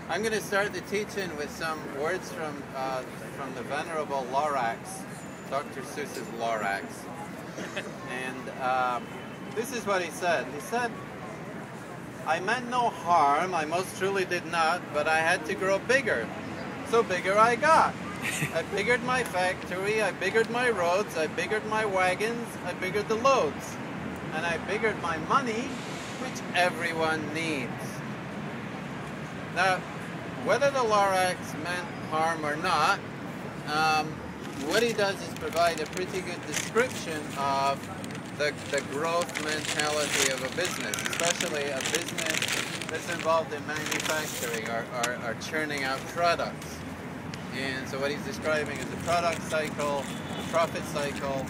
I'm going to start the teaching with some words from the Venerable Lorax, Dr. Seuss's Lorax. And this is what he said. He said, "I meant no harm, I most truly did not, but I had to grow bigger. So bigger I got. I biggered my factory, I biggered my roads, I biggered my wagons, I biggered the loads. And I biggered my money, which everyone needs." Now, whether the Lorax meant harm or not, what he does is provide a pretty good description of the growth mentality of a business, especially a business that's involved in manufacturing or churning out products. And so what he's describing is a product cycle, a profit cycle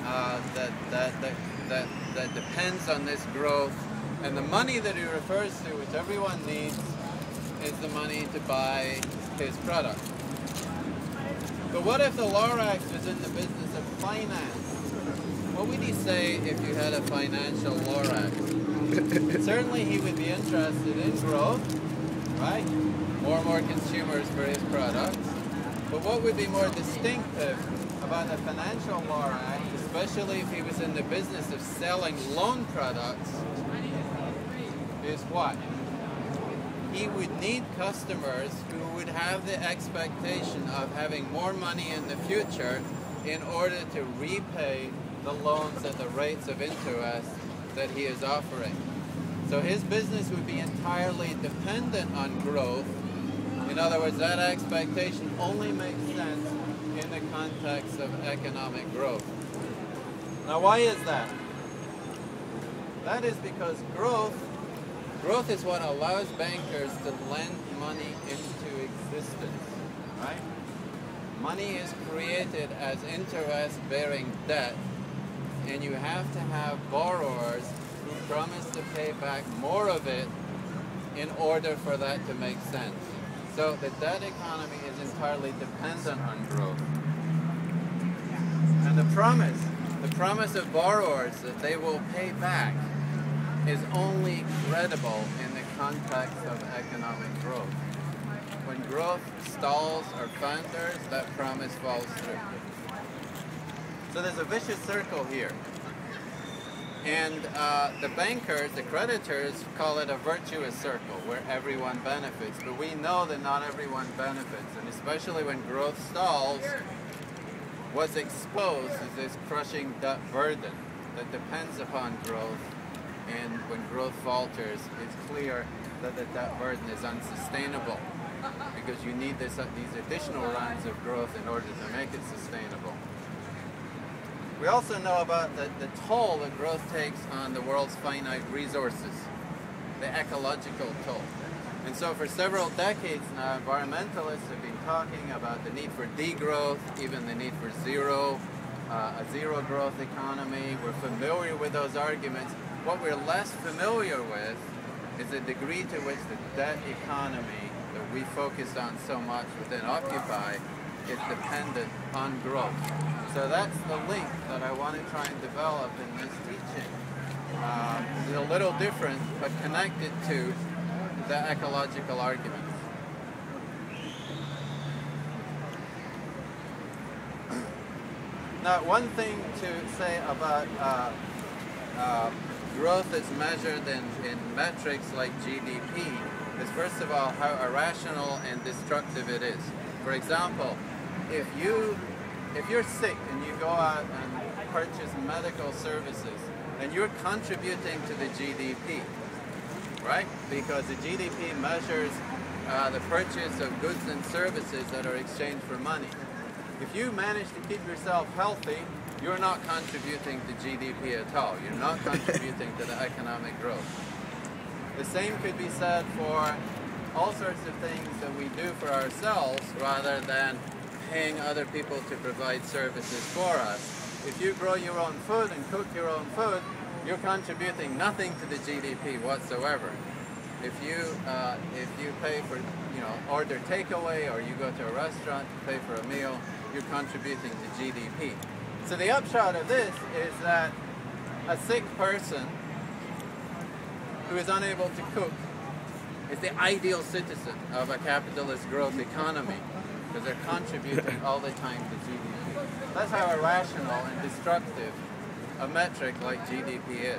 that depends on this growth. And the money that he refers to, which everyone needs, is the money to buy his product. But what if the Lorax was in the business of finance? What would he say if you had a financial Lorax? Certainly he would be interested in growth, right? More and more consumers for his products. But what would be more distinctive about a financial Lorax, especially if he was in the business of selling loan products, is what? He would need customers who would have the expectation of having more money in the future in order to repay the loans at the rates of interest that he is offering. So his business would be entirely dependent on growth. In other words, that expectation only makes sense in the context of economic growth. Now, why is that? That is because growth is what allows bankers to lend money into existence, right? Money is created as interest-bearing debt, and you have to have borrowers who promise to pay back more of it in order for that to make sense. So the debt economy is entirely dependent on growth. And the promise of borrowers that they will pay back is only credible in the context of economic growth. When growth stalls or founders, that promise falls through. So there's a vicious circle here. And the bankers, the creditors, call it a virtuous circle where everyone benefits. But we know that not everyone benefits. And especially when growth stalls, what's exposed is this crushing debt burden that depends upon growth. And when growth falters, it's clear that the debt burden is unsustainable because you need these additional runs of growth in order to make it sustainable. We also know about the toll that growth takes on the world's finite resources, the ecological toll. And so for several decades now, environmentalists have been talking about the need for degrowth, even the need for a zero growth economy. We're familiar with those arguments. What we're less familiar with is the degree to which the debt economy that we focused on so much within Occupy is dependent on growth. So that's the link that I want to try and develop in this teaching. It's a little different, but connected to the ecological arguments. Now, one thing to say about growth is measured in metrics like GDP is, first of all, how irrational and destructive it is. For example, if you're sick and you go out and purchase medical services and you're contributing to the GDP, right? Because the GDP measures the purchase of goods and services that are exchanged for money. If you manage to keep yourself healthy, you're not contributing to GDP at all. You're not contributing to the economic growth. The same could be said for all sorts of things that we do for ourselves rather than paying other people to provide services for us. If you grow your own food and cook your own food, you're contributing nothing to the GDP whatsoever. If you pay for, order takeaway, or you go to a restaurant to pay for a meal, you're contributing to GDP. So the upshot of this is that a sick person who is unable to cook is the ideal citizen of a capitalist growth economy because they're contributing all the time to GDP. That's how irrational and destructive a metric like GDP is.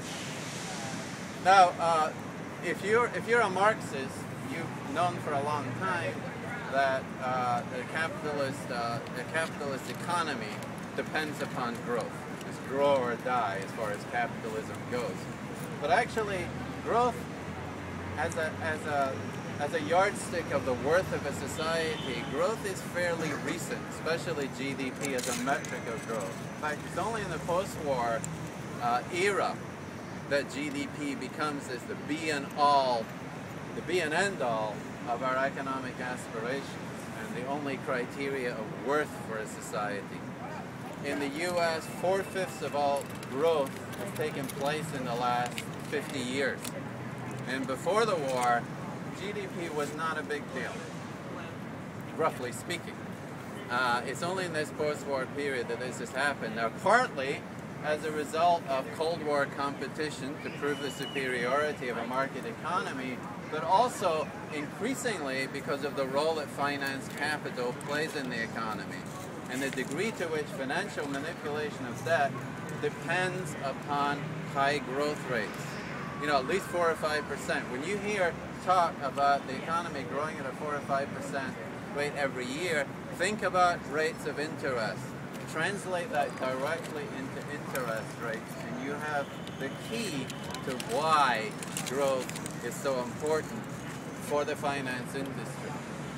Now, if you're a Marxist, you've known for a long time that the capitalist economy depends upon growth. It's grow or die as far as capitalism goes. But actually, growth as a yardstick of the worth of a society, growth is fairly recent, especially GDP as a metric of growth. In fact, it's only in the post-war era that GDP becomes as the be and end all of our economic aspirations and the only criteria of worth for a society. In the US, 4/5 of all growth has taken place in the last 50 years. And before the war, GDP was not a big deal, roughly speaking. It's only in this post-war period that this has happened. Now, partly as a result of Cold War competition to prove the superiority of a market economy, but also increasingly because of the role that finance capital plays in the economy and the degree to which financial manipulation of debt depends upon high growth rates. You know, at least 4 or 5%. When you hear talk about the economy growing at a 4 or 5% rate every year, think about rates of interest. Translate that directly into interest rates, and you have the key to why growth is so important for the finance industry.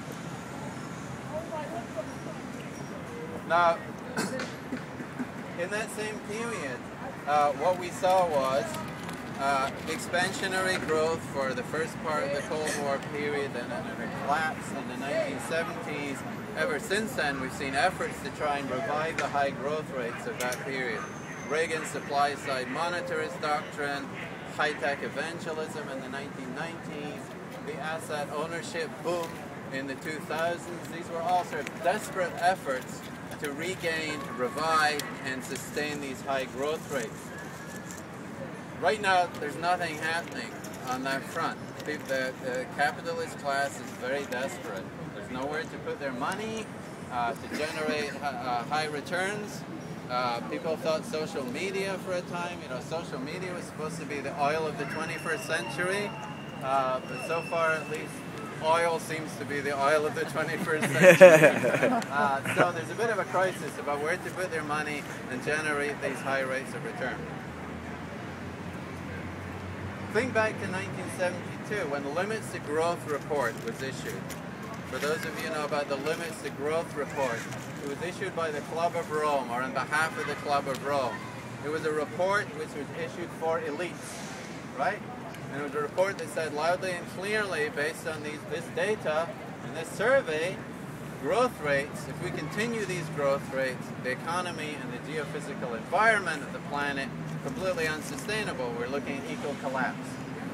Now, in that same period, what we saw was expansionary growth for the first part of the Cold War period, and then a collapse in the 1970s. Ever since then, we've seen efforts to try and revive the high growth rates of that period. Reagan's supply-side monetarist doctrine, high-tech evangelism in the 1990s, the asset ownership boom in the 2000s. These were all sort of desperate efforts to regain, revive, and sustain these high growth rates. Right now, there's nothing happening on that front. The capitalist class is very desperate. There's nowhere to put their money to generate high returns. People thought social media for a time, social media was supposed to be the oil of the 21st century, but so far at least oil seems to be the oil of the 21st century. So there's a bit of a crisis about where to put their money and generate these high rates of return. Think back to 1972 when the Limits to Growth report was issued. For those of you who know about the Limits to Growth report, it was issued by the Club of Rome, or on behalf of the Club of Rome. It was a report which was issued for elites, right? And it was a report that said loudly and clearly, based on this data and this survey, growth rates, if we continue these growth rates, the economy and the geophysical environment of the planet completely unsustainable. We're looking at eco-collapse.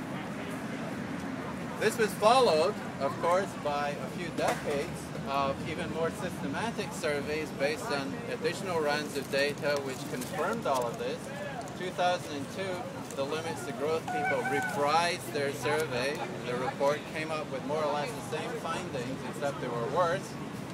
This was followed, of course, by a few decades of even more systematic surveys based on additional rounds of data which confirmed all of this. In 2002, the Limits to Growth people reprised their survey. The report came up with more or less the same findings, except they were worse.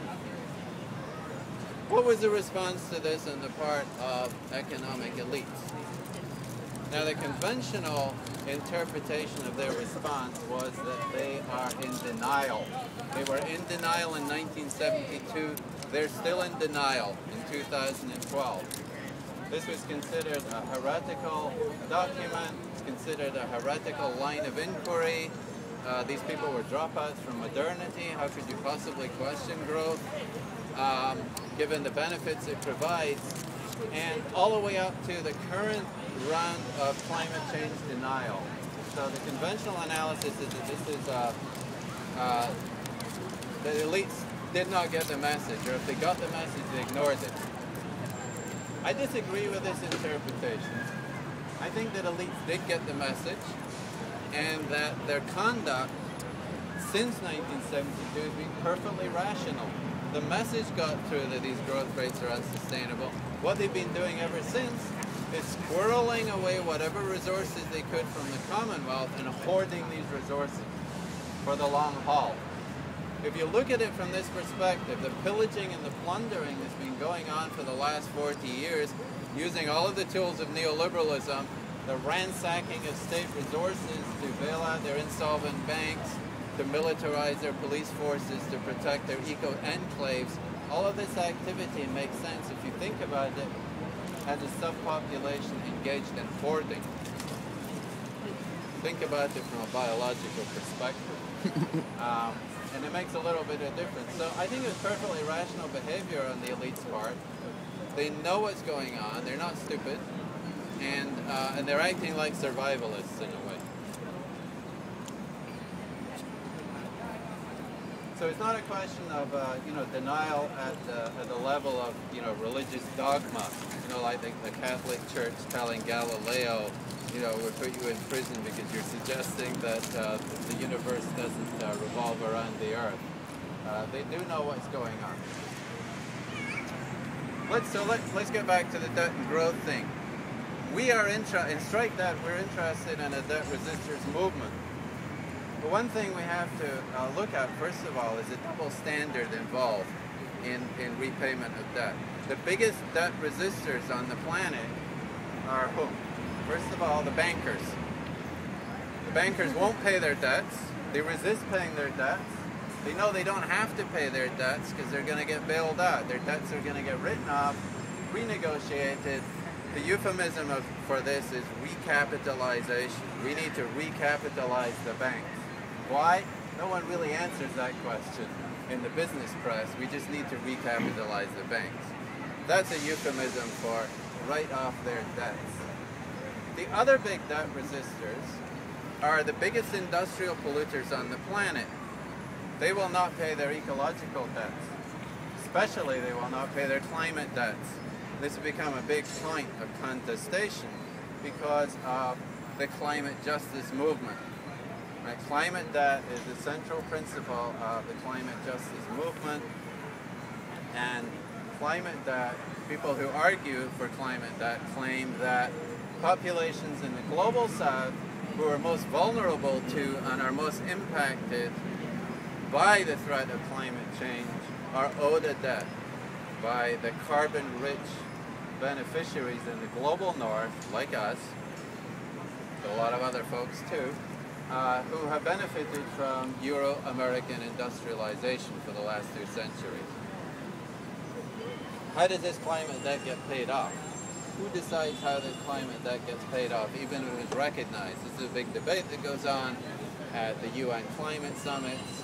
What was the response to this on the part of economic elites? Now, the conventional interpretation of their response was that they are in denial. They were in denial in 1972. They're still in denial in 2012. This was considered a heretical document, considered a heretical line of inquiry. These people were dropouts from modernity. How could you possibly question growth, given the benefits it provides? And all the way up to the current round of climate change denial. So the conventional analysis is that this is the elites did not get the message, or if they got the message, they ignored it. I disagree with this interpretation. I think that elites did get the message, and that their conduct since 1972 has been perfectly rational. The message got through that these growth rates are unsustainable. What they've been doing ever since is squirreling away whatever resources they could from the Commonwealth and hoarding these resources. for the long haul. If you look at it from this perspective, the pillaging and the plundering that's been going on for the last 40 years, using all of the tools of neoliberalism, the ransacking of state resources to bail out their insolvent banks, to militarize their police forces, to protect their eco-enclaves, all of this activity makes sense if you think about it as a subpopulation engaged in hoarding. Think about it from a biological perspective. And it makes a little bit of difference. So I think it's perfectly rational behavior on the elite's part. They know what's going on, they're not stupid, and they're acting like survivalists in a way. So it's not a question of denial at the level of religious dogma, like the Catholic Church telling Galileo, we'll put you in prison because you're suggesting that the universe doesn't revolve around the earth. They do know what's going on. Let's get back to the debt and growth thing. We are in Strike Debt, we're interested in a debt resistors movement. But one thing we have to look at, first of all, is the double standard involved in repayment of debt. The biggest debt resistors on the planet are whom? First of all, the bankers. The bankers won't pay their debts. They resist paying their debts. They know they don't have to pay their debts because they're going to get bailed out. Their debts are going to get written off, renegotiated. The euphemism for this is recapitalization. We need to recapitalize the banks. Why? No one really answers that question in the business press. We just need to recapitalize the banks. That's a euphemism for write off their debts. The other big debt resistors are the biggest industrial polluters on the planet. They will not pay their ecological debts. Especially they will not pay their climate debts. This has become a big point of contestation because of the climate justice movement. Right? Climate debt is the central principle of the climate justice movement, and climate debt, people who argue for climate debt claim that populations in the global south who are most vulnerable to and are most impacted by the threat of climate change are owed a debt by the carbon-rich beneficiaries in the global north, like us, a lot of other folks too, who have benefited from Euro-American industrialization for the last 2 centuries. How does this climate debt get paid off? Who decides how this climate debt gets paid off, even if it's recognized? This is a big debate that goes on at the UN climate summits.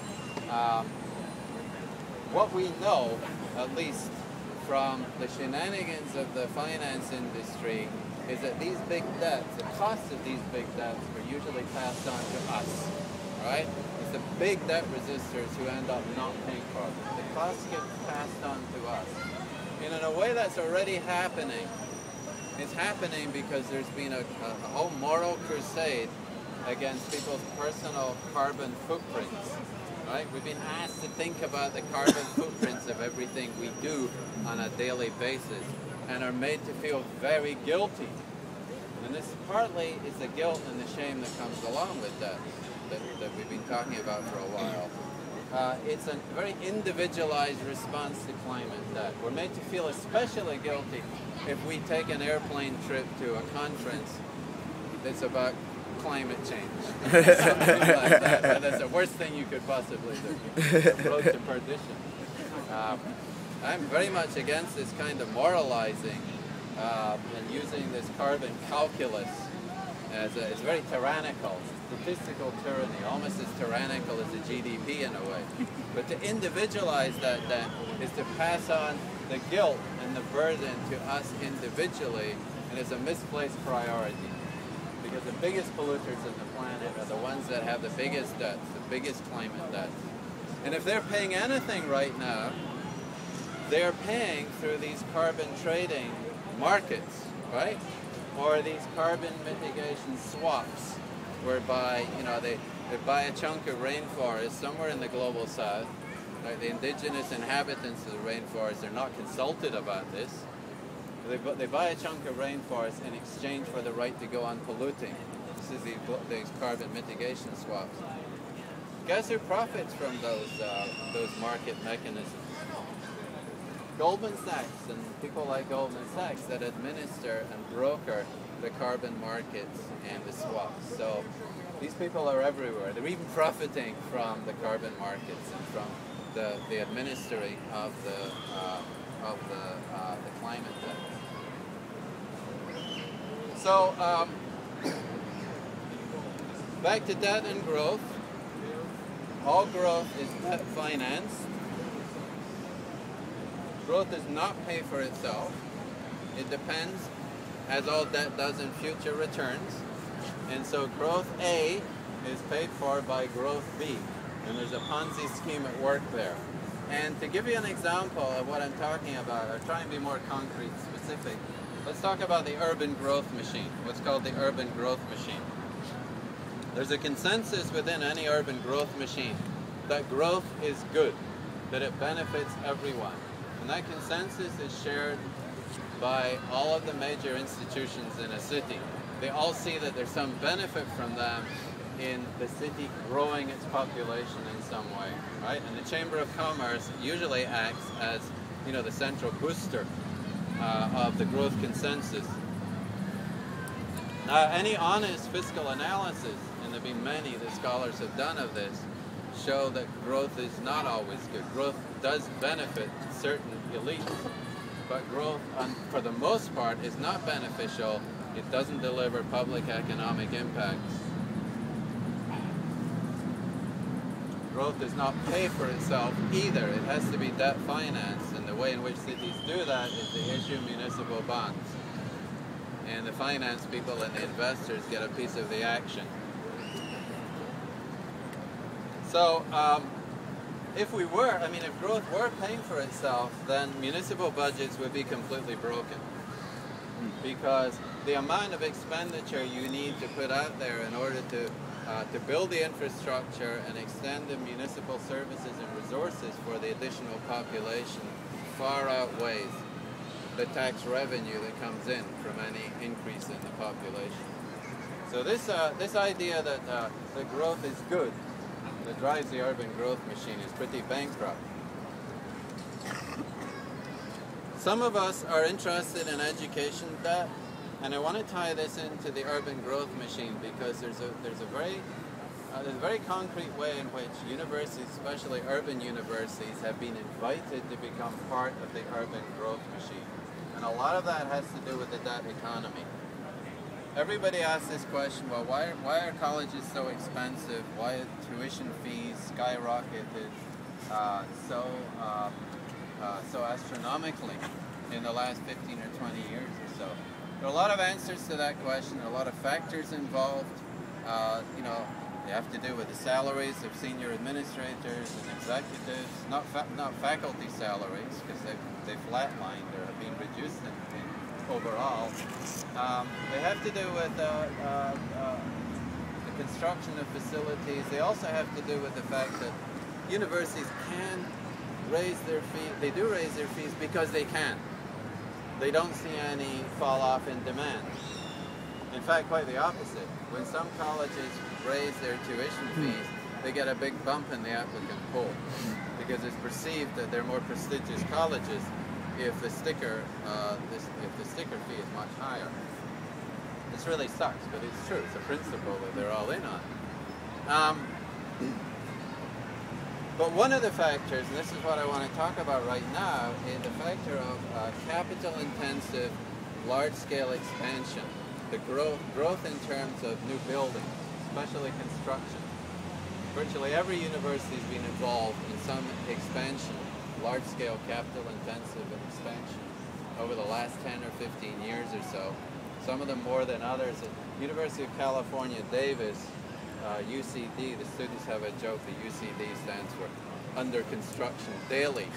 What we know, at least from the shenanigans of the finance industry, is that these big debts, the cost of these big debts, are usually passed on to us, right? It's the big debt resistors who end up not paying for them. The costs get passed on to us. And in a way that's already happening. It's happening because there's been a whole moral crusade against people's personal carbon footprints. Right? We've been asked to think about the carbon footprints of everything we do on a daily basis and are made to feel very guilty. And this partly is the guilt and the shame that comes along with that we've been talking about for a while. It's a very individualized response to climate debt. We're made to feel especially guilty if we take an airplane trip to a conference that's about climate change. Something like that. And that's the worst thing you could possibly do. The road to perdition. I'm very much against this kind of moralizing and using this carbon calculus as it's very tyrannical. Statistical tyranny, almost as tyrannical as the GDP in a way. But to individualize that debt is to pass on the guilt and the burden to us individually, and it's a misplaced priority. Because the biggest polluters on the planet are the ones that have the biggest debts, the biggest climate debts. And if they're paying anything right now, they're paying through these carbon trading markets, right? Or these carbon mitigation swaps, whereby they buy a chunk of rainforest somewhere in the global south. Right? The indigenous inhabitants of the rainforest are not consulted about this. They buy a chunk of rainforest in exchange for the right to go on polluting. This is these carbon mitigation swaps. Guess who profits from those market mechanisms? Goldman Sachs and people like Goldman Sachs that administer and broker the carbon markets and the swaps. So these people are everywhere. They're even profiting from the carbon markets and from the administering of the climate debt. So back to debt and growth. All growth is debt financed. Growth does not pay for itself. It depends, as all debt does, in future returns. And so growth A is paid for by growth B. And there's a Ponzi scheme at work there. And to give you an example of what I'm talking about, I'll try and be more concrete, specific. Let's talk about the urban growth machine, what's called the urban growth machine. There's a consensus within any urban growth machine that growth is good, that it benefits everyone. And that consensus is shared by all of the major institutions in a city. They all see that there's some benefit from them in the city growing its population in some way, right? And the Chamber of Commerce usually acts as, you know, the central booster of the growth consensus. Now, any honest fiscal analysis, and there have been many that scholars have done of this, show that growth is not always good. Growth does benefit certain elites, but growth, for the most part, is not beneficial. It doesn't deliver public economic impacts. Growth does not pay for itself either. It has to be debt financed, and the way in which cities do that is they issue municipal bonds. And the finance people and the investors get a piece of the action. So, if growth were paying for itself, then municipal budgets would be completely broken. Because the amount of expenditure you need to put out there in order to build the infrastructure and extend the municipal services and resources for the additional population far outweighs the tax revenue that comes in from any increase in the population. So this idea that that growth is good, that drives the urban growth machine, is pretty bankrupt. Some of us are interested in education debt, and I want to tie this into the urban growth machine because there's a very concrete way in which universities, especially urban universities, have been invited to become part of the urban growth machine. And a lot of that has to do with the debt economy. Everybody asks this question, well, why are colleges so expensive? Why are tuition fees skyrocketed so astronomically in the last 15 or 20 years or so? There are a lot of answers to that question. There are a lot of factors involved. They have to do with the salaries of senior administrators and executives, not faculty salaries, because they've flatlined or have been reduced in overall. They have to do with the construction of facilities. They also have to do with the fact that universities can raise their fees. They do raise their fees because they can. They don't see any fall off in demand. In fact, quite the opposite. When some colleges raise their tuition fees, they get a big bump in the applicant pool because it's perceived that they're more prestigious colleges if the sticker fee is much higher. This really sucks, but it's true. It's a principle that they're all in on. But one of the factors, and this is what I want to talk about right now, is the factor of capital-intensive, large-scale expansion. The growth in terms of new buildings, especially construction. Virtually every university has been involved in some expansion, large-scale capital-intensive expansion over the last 10 or 15 years or so. Some of them more than others. At University of California, Davis, UCD, the students have a joke that UCD stands for under construction daily.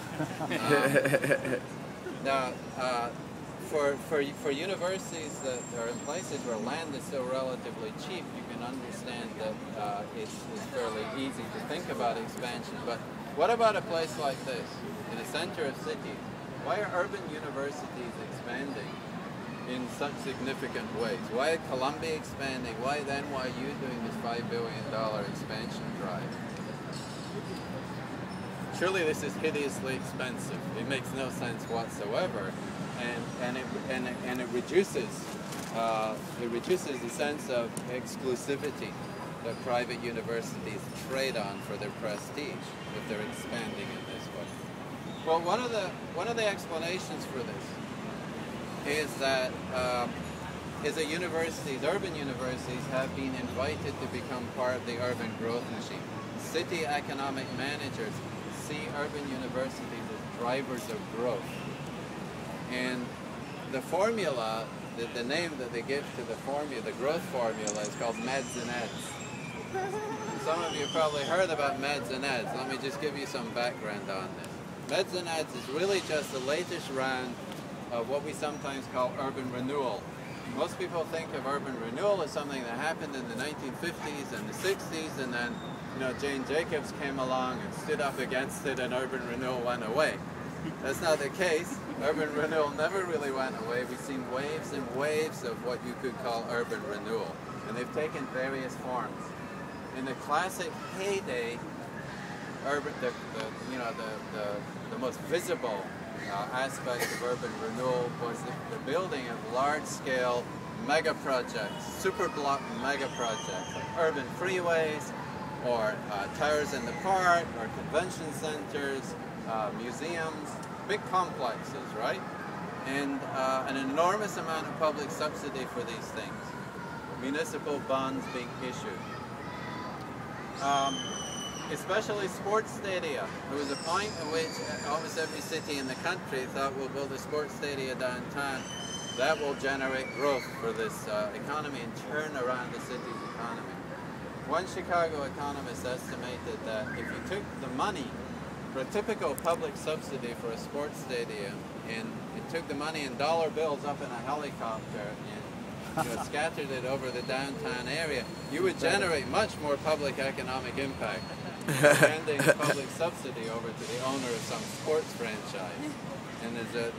Now, for universities that are in places where land is so relatively cheap, you can understand that it's fairly easy to think about expansion. But what about a place like this, in the center of cities? Why are urban universities expanding in such significant ways? Why is Columbia expanding? Why is NYU doing this $5 billion expansion drive? surely this is hideously expensive. It makes no sense whatsoever, and it reduces the sense of exclusivity that private universities trade on for their prestige if they're expanding in this way. Well, one of the explanations for this is that universities, urban universities, have been invited to become part of the urban growth machine. City economic managers see urban universities as drivers of growth. And the formula, the name that they give to the formula, the growth formula, is called meds and eds. Some of you have probably heard about meds and eds. Let me just give you some background on this. Meds and eds is really just the latest round of what we sometimes call urban renewal. Most people think of urban renewal as something that happened in the 1950s and the 60s, and then Jane Jacobs came along and stood up against it, and urban renewal went away. That's not the case. Urban renewal never really went away. We've seen waves and waves of what you could call urban renewal, and they've taken various forms. In the classic heyday, the most visible aspect of urban renewal was the building of large-scale mega projects, super block mega projects, like urban freeways, or towers in the park, or convention centers, museums, big complexes, right? And an enormous amount of public subsidy for these things. Municipal bonds being issued. Especially sports stadia. There was a point at which almost every city in the country thought, we'll build a sports stadia downtown. That will generate growth for this economy and turn around the city's economy. One Chicago economist estimated that if you took the money for a typical public subsidy for a sports stadium, and it took the money in dollar bills up in a helicopter and scattered it over the downtown area, you would generate much more public economic impact than handing public subsidy over to the owner of some sports franchise. And there's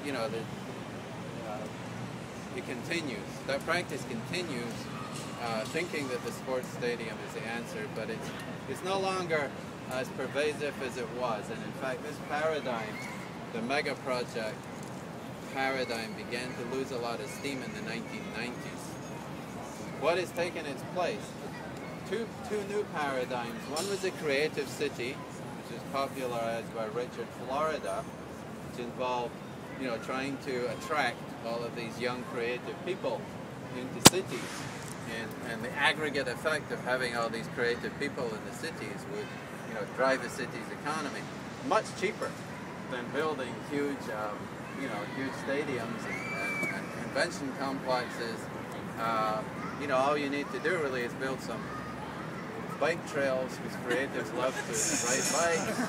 it continues. That practice continues, thinking that the sports stadium is the answer, but it's no longer as pervasive as it was. And in fact, this paradigm, the mega project paradigm, began to lose a lot of steam in the 1990s. What has taken its place? Two new paradigms. One was the creative city, which was popularized by Richard Florida, which involved, trying to attract all of these young creative people into cities, and the aggregate effect of having all these creative people in the cities would, drive the city's economy. Much cheaper than building huge, huge stadiums and convention complexes. All you need to do really is build some bike trails, because creatives love to ride bikes,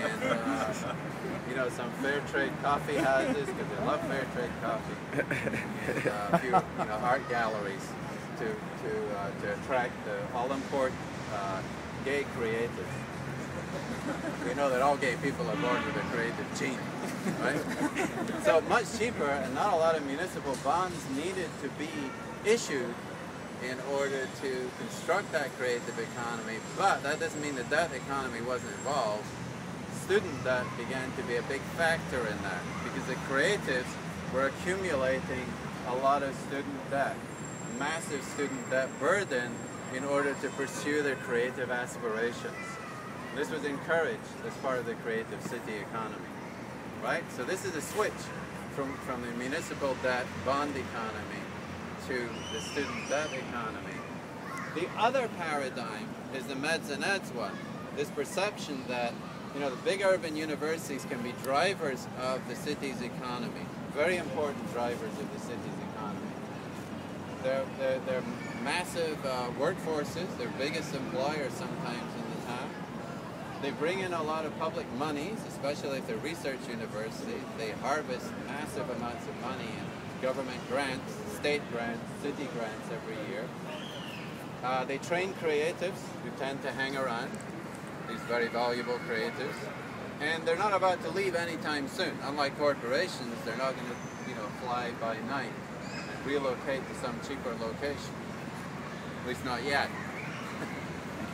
and some fair trade coffee houses, because they love fair trade coffee, and a few art galleries to attract the all-import gay creatives. We know that all gay people are born with a creative gene, right? So much cheaper, and not a lot of municipal bonds needed to be issued in order to construct that creative economy, but that doesn't mean that that economy wasn't involved. Student debt began to be a big factor in that, because the creatives were accumulating a lot of student debt, massive student debt burden, in order to pursue their creative aspirations. This was encouraged as part of the creative city economy, right? So this is a switch from the municipal debt bond economy to the student debt economy. The other paradigm is the meds and eds one. This perception that the big urban universities can be drivers of the city's economy, very important drivers of the city's economy. They're massive workforces, they're biggest employers sometimes in the town. They bring in a lot of public monies, especially if they're research universities. They harvest massive amounts of money in government grants, state grants, city grants every year. They train creatives who tend to hang around, these very valuable creatives, and they're not about to leave anytime soon. Unlike corporations, they're not going to fly by night and relocate to some cheaper location, at least not yet.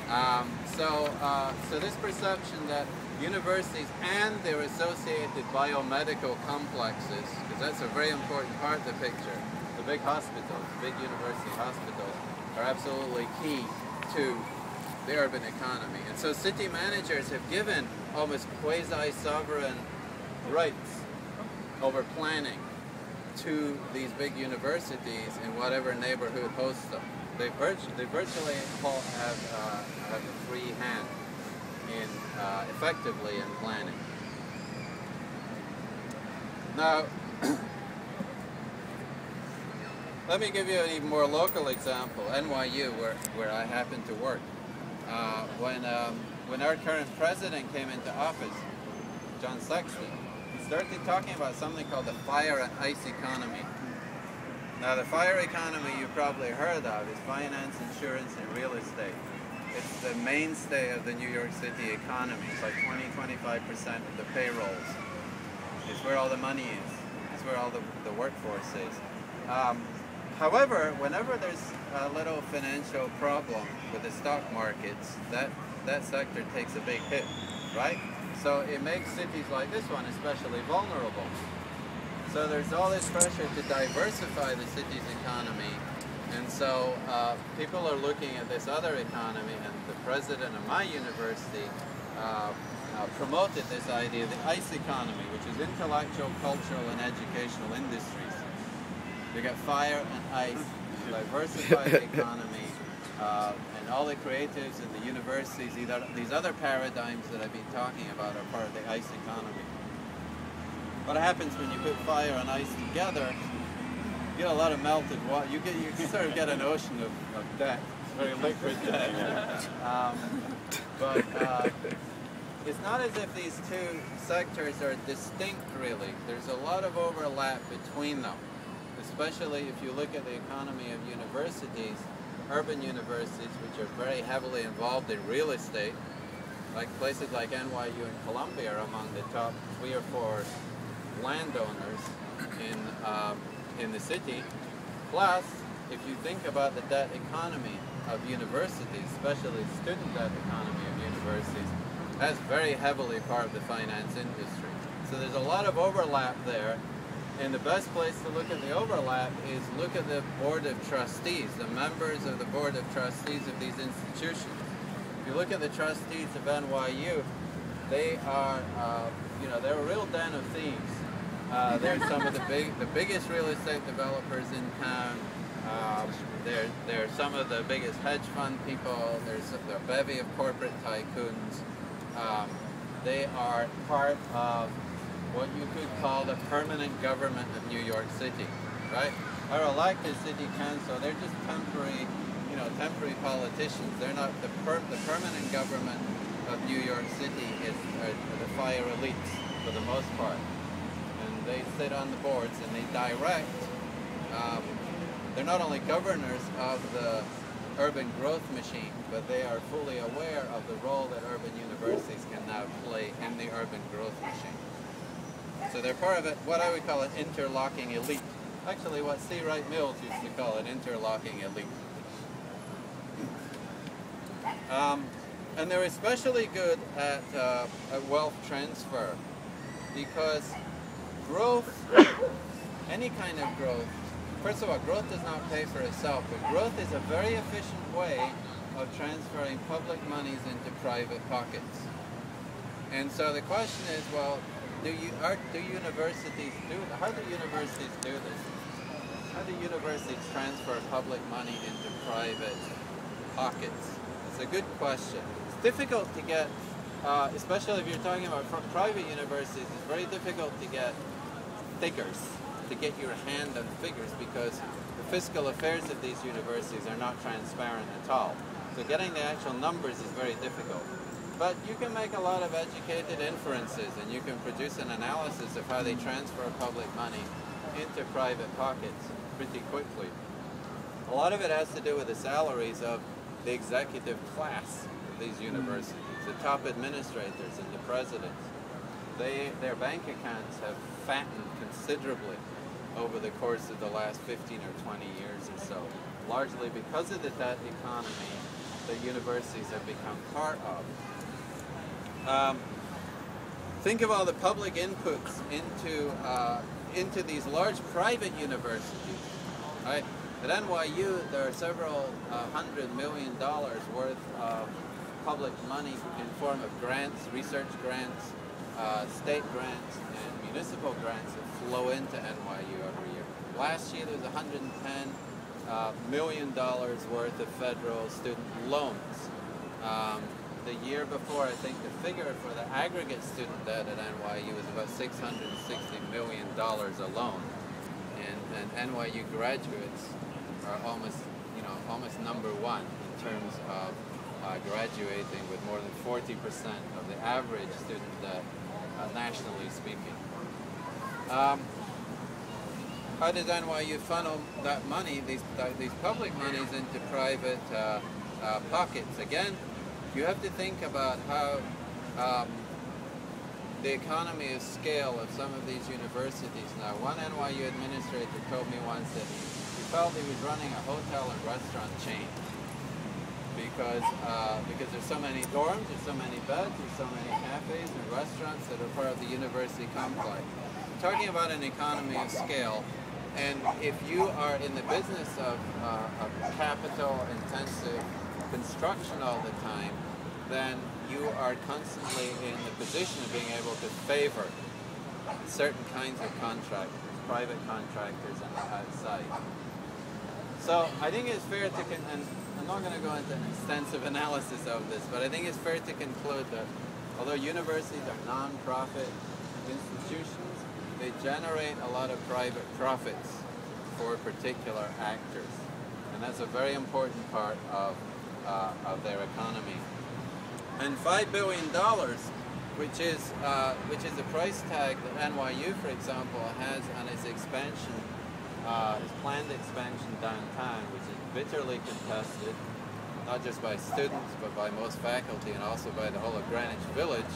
So this perception that universities and their associated biomedical complexes, because that's a very important part of the picture, the big hospitals, big university hospitals, are absolutely key to the urban economy. And so city managers have given almost quasi-sovereign rights over planning to these big universities in whatever neighborhood hosts them. They virtually have a free hand in effectively in planning. Now, let me give you an even more local example. NYU, where I happen to work. When our current president came into office, John Sexton, he started talking about something called the fire and ice economy. Now, the fire economy you've probably heard of is finance, insurance, and real estate. It's the mainstay of the New York City economy. It's like 20–25% of the payrolls. It's where all the money is. It's where all the workforce is. However, whenever there's a little financial problem with the stock markets, that sector takes a big hit, right? So it makes cities like this one especially vulnerable. So there's all this pressure to diversify the city's economy, and so people are looking at this other economy, and the president of my university promoted this idea of the ICE economy, which is intellectual, cultural, and educational industries. You got fire and ice, diversify the economy, and all the creatives and the universities, these other paradigms that I've been talking about are part of the ICE economy. What happens when you put fire and ice together, you get a lot of melted water. You sort of get an ocean of debt, very liquid debt. But it's not as if these two sectors are distinct, really. There's a lot of overlap between them, especially if you look at the economy of universities, urban universities, which are very heavily involved in real estate, like places like NYU and Columbia are among the top 3 or 4 landowners in the city. Plus, if you think about the debt economy of universities, especially student debt economy of universities, that's very heavily part of the finance industry. So there's a lot of overlap there, and the best place to look at the overlap is look at the board of trustees, the members of the board of trustees of these institutions. If you look at the trustees of NYU, they are, they're a real den of thieves. They're some of the biggest real estate developers in town. They're some of the biggest hedge fund people. There's a bevy of corporate tycoons. They are part of what you could call the permanent government of New York City, right? Our elected city council, they're just temporary politicians. They're not the permanent government of New York City are the fire elites for the most part. And they sit on the boards and they direct. They're not only governors of the urban growth machine, but they are fully aware of the role that urban universities can now play in the urban growth machine. So they're part of it, what I would call an interlocking elite. Actually, what C. Wright Mills used to call an interlocking elite. And they're especially good at wealth transfer, because growth, any kind of growth, first of all, growth does not pay for itself, but growth is a very efficient way of transferring public monies into private pockets. And so the question is, well, how do universities do this? How do universities transfer public money into private pockets? It's a good question. It's difficult to get, especially if you're talking about private universities, it's very difficult to get figures, to get your hand on figures, because the fiscal affairs of these universities are not transparent at all. So getting the actual numbers is very difficult. But you can make a lot of educated inferences, and you can produce an analysis of how they transfer public money into private pockets pretty quickly. A lot of it has to do with the salaries of the executive class of these universities, the top administrators and the presidents. Their bank accounts have fattened considerably over the course of the last 15 or 20 years or so, largely because of the debt economy that universities have become part of. Think of all the public inputs into these large private universities, right? At NYU, there are several $100 million worth of public money in form of grants, research grants, state grants, and municipal grants that flow into NYU every year. Last year, there was $110 million worth of federal student loans. The year before, I think the figure for the aggregate student debt at NYU was about $660 million alone. And NYU graduates are almost number one in terms of graduating with more than 40% of the average student debt, nationally speaking. How does NYU funnel that money, these public monies, into private pockets? Again, you have to think about how the economy of scale of some of these universities now. One NYU administrator told me once that he felt he was running a hotel and restaurant chain because there's so many dorms, there's so many beds, there's so many cafes and restaurants that are part of the university complex. We're talking about an economy of scale, and if you are in the business of capital-intensive construction all the time, then you are constantly in the position of being able to favor certain kinds of contractors, private contractors on the outside. So I think it's fair to, and I'm not going to go into an extensive analysis of this, but I think it's fair to conclude that although universities are non-profit institutions, they generate a lot of private profits for particular actors. And that's a very important part of their economy. And $5 billion, which is the price tag that NYU, for example, has on its expansion, its planned expansion downtown, which is bitterly contested, not just by students, but by most faculty and also by the whole of Greenwich Village.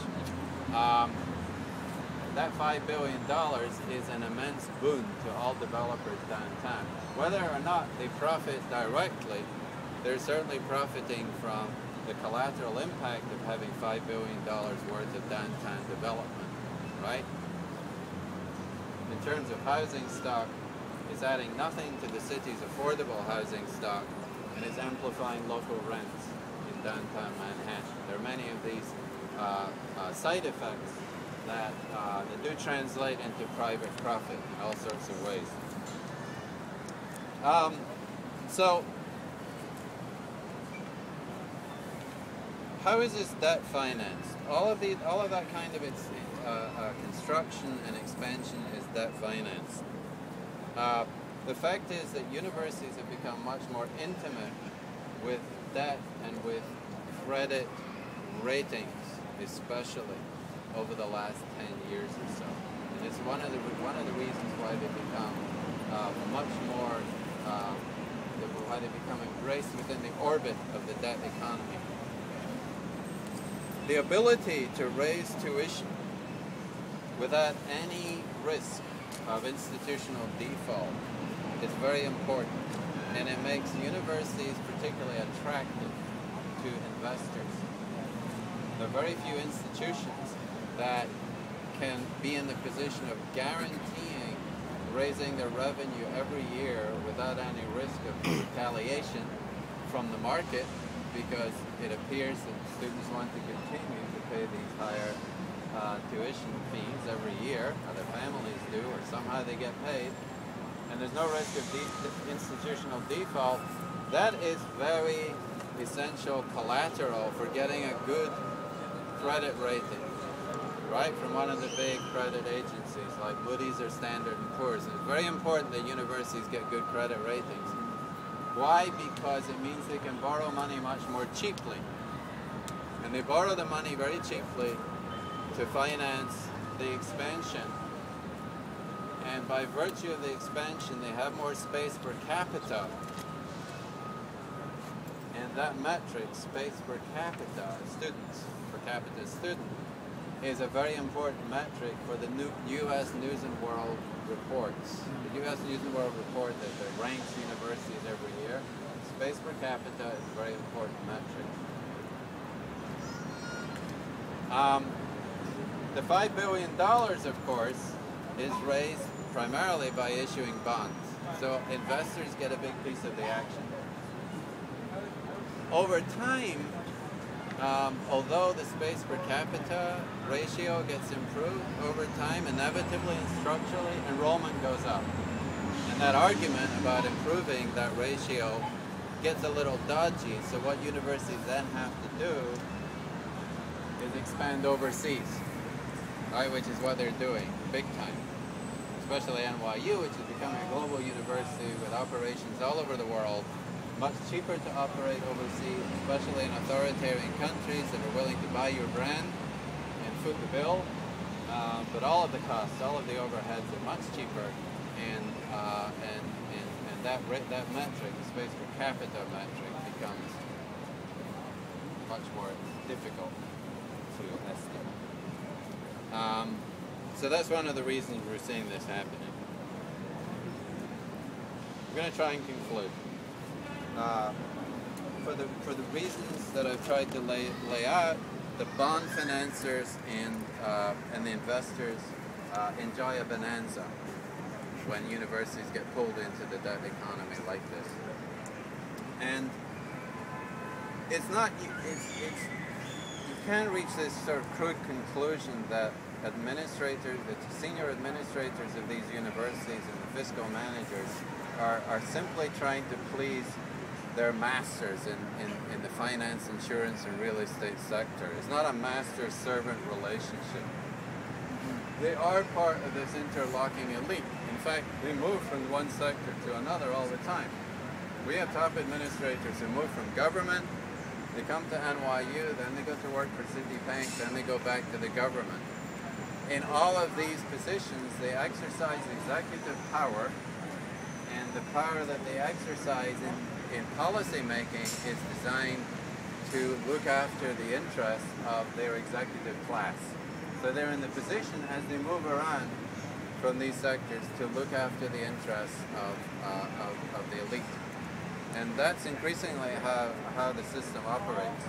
That $5 billion is an immense boon to all developers downtown. Whether or not they profit directly, they're certainly profiting from the collateral impact of having $5 billion worth of downtown development, right? In terms of housing stock, it's adding nothing to the city's affordable housing stock, and it's amplifying local rents in downtown Manhattan. There are many of these side effects that do translate into private profit in all sorts of ways. So, how is this debt financed? All of that kind of construction and expansion is debt financed. The fact is that universities have become much more intimate with debt and with credit ratings, especially over the last 10 years or so. And it's one of the reasons why they become why they become embraced within the orbit of the debt economy. The ability to raise tuition without any risk of institutional default is very important, and it makes universities particularly attractive to investors. There are very few institutions that can be in the position of guaranteeing raising their revenue every year without any risk of retaliation from the market, because it appears that students want to continue to pay these higher tuition fees every year, or their families do, or somehow they get paid, and there's no risk of institutional default. That is very essential collateral for getting a good credit rating, right, from one of the big credit agencies like Moody's or Standard & Poor's. And it's very important that universities get good credit ratings. Why? Because it means they can borrow money much more cheaply. And they borrow the money very cheaply to finance the expansion. And by virtue of the expansion, they have more space per capita. And that metric, space per capita, students, per capita student, is a very important metric for the new U.S. News and World reports. The U.S. News and World report that ranks universities every year. space per capita is a very important metric. The $5 billion, of course, is raised primarily by issuing bonds. So investors get a big piece of the action. Over time, although the space per capita ratio gets improved over time, inevitably and structurally, enrollment goes up. And that argument about improving that ratio gets a little dodgy, so what universities then have to do is expand overseas, right? Which is what they're doing, big time. Especially NYU, which is becoming a global university with operations all over the world. Much cheaper to operate overseas, especially in authoritarian countries that are willing to buy your brand and foot the bill. But all of the costs, all of the overheads are much cheaper, and that metric, the space per capita metric, becomes much more difficult to estimate. So that's one of the reasons we're seeing this happening. We're going to try and conclude. For the reasons that I've tried to lay out, the bond financiers and the investors enjoy a bonanza when universities get pulled into the debt economy like this. And it's not, you can't reach this sort of crude conclusion that administrators, the senior administrators of these universities and the fiscal managers are simply trying to please their masters in the finance, insurance, and real estate sector. It's not a master-servant relationship. They are part of this interlocking elite. In fact, they move from one sector to another all the time. We have top administrators who move from government, they come to NYU, then they go to work for Citibank, then they go back to the government. In all of these positions, they exercise executive power, and the power that they exercise in policy making is designed to look after the interests of their executive class. So they're in the position as they move around from these sectors to look after the interests of the elite. And that's increasingly how the system operates.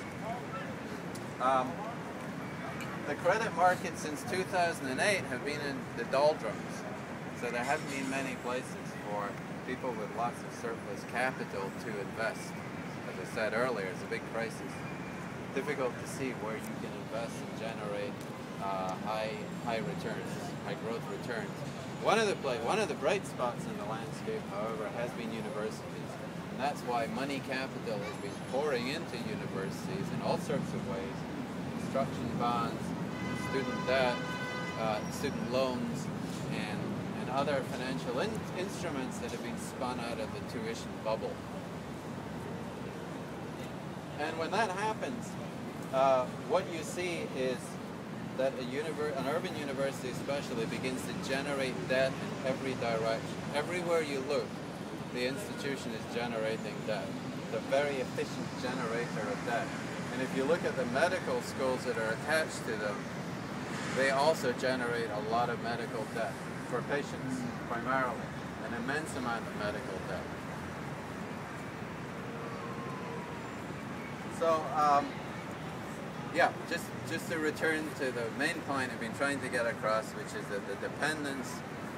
The credit markets since 2008 have been in the doldrums. So there haven't been many places for people with lots of surplus capital to invest. As I said earlier, it's a big crisis. Difficult to see where you can invest and generate high returns, high growth returns. One of the bright spots in the landscape, however, has been universities. And that's why money capital has been pouring into universities in all sorts of ways. Construction bonds, student debt, student loans, and other financial instruments that have been spun out of the tuition bubble. And when that happens, what you see is that an urban university especially begins to generate debt in every direction. Everywhere you look, the institution is generating debt. It's a very efficient generator of debt. And if you look at the medical schools that are attached to them, they also generate a lot of medical debt for patients, primarily, an immense amount of medical debt. So, yeah, just to return to the main point I've been trying to get across, which is that the dependence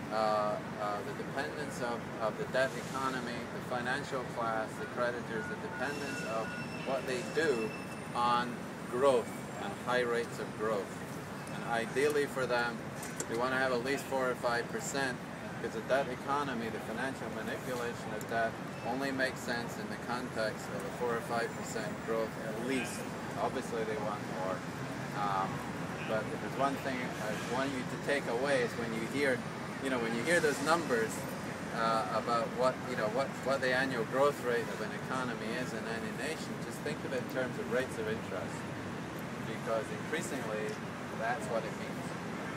of the debt economy, the financial class, the creditors, the dependence of what they do on growth and high rates of growth. And ideally for them, they want to have at least 4 or 5%, because the debt economy, the financial manipulation of debt, only makes sense in the context of a 4 or 5% growth at least. Obviously they want more. But if there's one thing I want you to take away is when you hear those numbers about what the annual growth rate of an economy is in any nation, just think of it in terms of rates of interest, because increasingly that's what it means.